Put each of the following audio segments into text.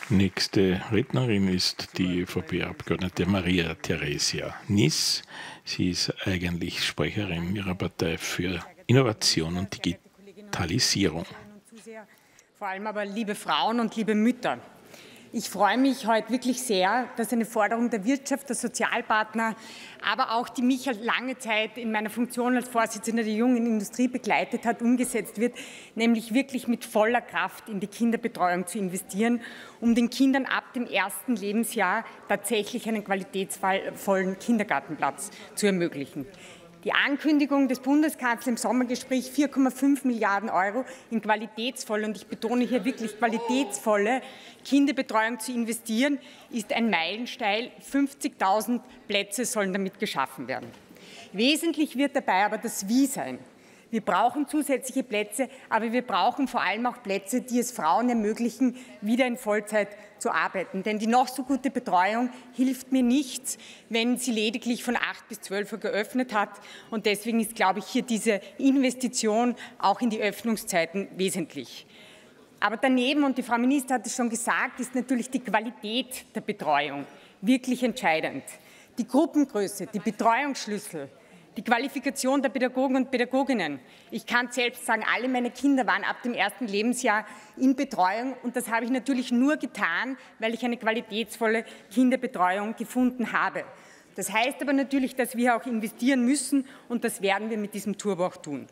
Nächste Rednerin ist die ÖVP-Abgeordnete Maria Theresia Niss. Sie ist eigentlich Sprecherin ihrer Partei für Innovation und Digitalisierung. Vor allem aber liebe Frauen und liebe Mütter. Ich freue mich heute wirklich sehr, dass eine Forderung der Wirtschaft, der Sozialpartner, aber auch die mich lange Zeit in meiner Funktion als Vorsitzende der Jungen Industrie begleitet hat, umgesetzt wird, nämlich wirklich mit voller Kraft in die Kinderbetreuung zu investieren, um den Kindern ab dem ersten Lebensjahr tatsächlich einen qualitätsvollen Kindergartenplatz zu ermöglichen. Die Ankündigung des Bundeskanzlers im Sommergespräch, 4,5 Milliarden € in qualitätsvolle, und ich betone hier wirklich qualitätsvolle Kinderbetreuung zu investieren, ist ein Meilenstein. 50.000 Plätze sollen damit geschaffen werden. Wesentlich wird dabei aber das Wie sein. Wir brauchen zusätzliche Plätze, aber wir brauchen vor allem auch Plätze, die es Frauen ermöglichen, wieder in Vollzeit zu arbeiten. Denn die noch so gute Betreuung hilft mir nichts, wenn sie lediglich von 8 bis 12 Uhr geöffnet hat. Und deswegen ist, glaube ich, hier diese Investition auch in die Öffnungszeiten wesentlich. Aber daneben, und die Frau Minister hat es schon gesagt, ist natürlich die Qualität der Betreuung wirklich entscheidend. Die Gruppengröße, die Betreuungsschlüssel, die Qualifikation der Pädagogen und Pädagoginnen. Ich kann selbst sagen, alle meine Kinder waren ab dem ersten Lebensjahr in Betreuung, und das habe ich natürlich nur getan, weil ich eine qualitätsvolle Kinderbetreuung gefunden habe. Das heißt aber natürlich, dass wir auch investieren müssen, und das werden wir mit diesem Turbo auch tun.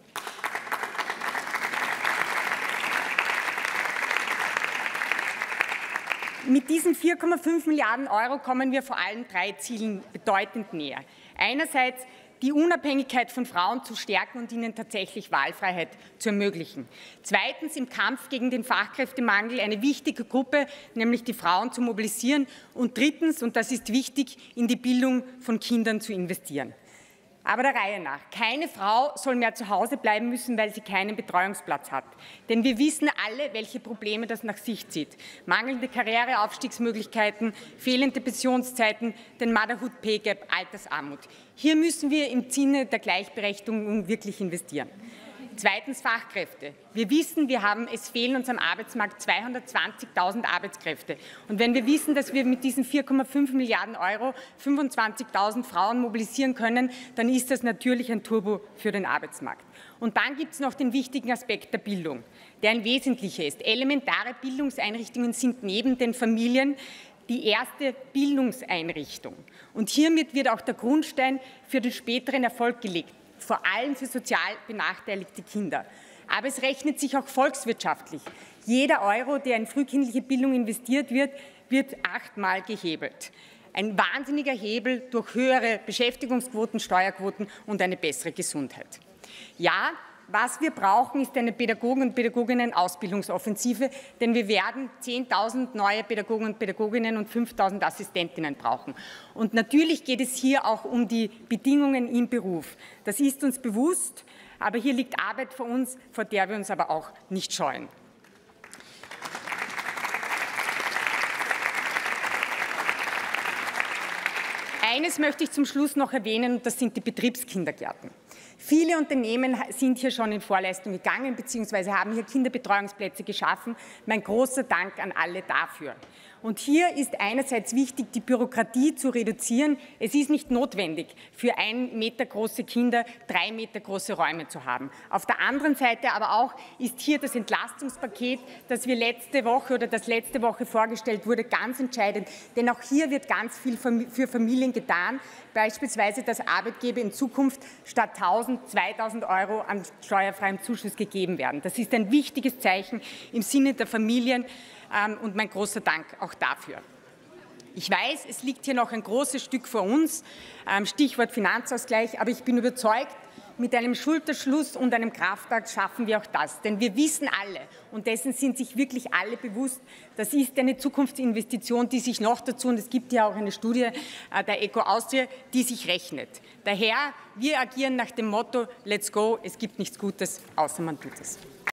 Mit diesen 4,5 Milliarden € kommen wir vor allem 3 Zielen bedeutend näher. Einerseits die Unabhängigkeit von Frauen zu stärken und ihnen tatsächlich Wahlfreiheit zu ermöglichen. Zweitens im Kampf gegen den Fachkräftemangel eine wichtige Gruppe, nämlich die Frauen, zu mobilisieren. Und drittens, und das ist wichtig, in die Bildung von Kindern zu investieren. Aber der Reihe nach. Keine Frau soll mehr zu Hause bleiben müssen, weil sie keinen Betreuungsplatz hat. Denn wir wissen alle, welche Probleme das nach sich zieht. Mangelnde Karriereaufstiegsmöglichkeiten, fehlende Pensionszeiten, den Motherhood-Pay-Gap, Altersarmut. Hier müssen wir im Sinne der Gleichberechtigung wirklich investieren. Zweitens Fachkräfte. Wir wissen, es fehlen uns am Arbeitsmarkt 220.000 Arbeitskräfte. Und wenn wir wissen, dass wir mit diesen 4,5 Milliarden € 25.000 Frauen mobilisieren können, dann ist das natürlich ein Turbo für den Arbeitsmarkt. Und dann gibt es noch den wichtigen Aspekt der Bildung, der ein wesentlicher ist. Elementare Bildungseinrichtungen sind neben den Familien die erste Bildungseinrichtung. Und hiermit wird auch der Grundstein für den späteren Erfolg gelegt, vor allem für sozial benachteiligte Kinder. Aber es rechnet sich auch volkswirtschaftlich. Jeder Euro, der in frühkindliche Bildung investiert wird, wird 8-mal gehebelt. Ein wahnsinniger Hebel durch höhere Beschäftigungsquoten, Steuerquoten und eine bessere Gesundheit. Ja, was wir brauchen, ist eine Pädagogen- und Pädagoginnen-Ausbildungsoffensive, denn wir werden 10.000 neue Pädagogen und Pädagoginnen und 5.000 Assistentinnen brauchen. Und natürlich geht es hier auch um die Bedingungen im Beruf. Das ist uns bewusst, aber hier liegt Arbeit vor uns, vor der wir uns aber auch nicht scheuen. Eines möchte ich zum Schluss noch erwähnen, und das sind die Betriebskindergärten. Viele Unternehmen sind hier schon in Vorleistung gegangen bzw. haben hier Kinderbetreuungsplätze geschaffen. Mein großer Dank an alle dafür. Und hier ist einerseits wichtig, die Bürokratie zu reduzieren. Es ist nicht notwendig, für 1 Meter große Kinder 3 Meter große Räume zu haben. Auf der anderen Seite aber auch ist hier das Entlastungspaket, das letzte Woche vorgestellt wurde, ganz entscheidend. Denn auch hier wird ganz viel für Familien getan. Beispielsweise, dass Arbeitgeber in Zukunft statt 1.000, 2.000 € an steuerfreiem Zuschuss gegeben werden. Das ist ein wichtiges Zeichen im Sinne der Familien, und mein großer Dank auch dafür. Ich weiß, es liegt hier noch ein großes Stück vor uns, Stichwort Finanzausgleich, aber ich bin überzeugt, mit einem Schulterschluss und einem Kraftakt schaffen wir auch das. Denn wir wissen alle, und dessen sind sich wirklich alle bewusst, das ist eine Zukunftsinvestition, die sich noch dazu, und es gibt ja auch eine Studie der ECO Austria, die sich rechnet. Daher, wir agieren nach dem Motto, let's go, es gibt nichts Gutes, außer man tut es.